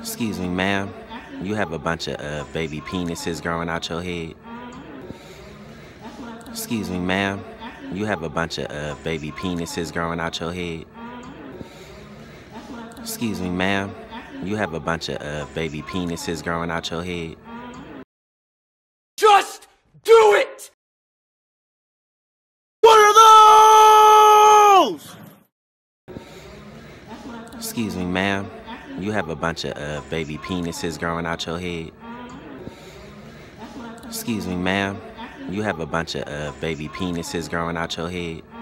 Excuse me, ma'am. You have a bunch of baby penises growing out your head. Excuse me, ma'am. You have a bunch of baby penises growing out your head. Excuse me, ma'am. You have a bunch of baby penises growing out your head. Just do it! What are those? Excuse me, ma'am. You have a bunch of baby penises growing out your head. Excuse me, ma'am. You have a bunch of baby penises growing out your head.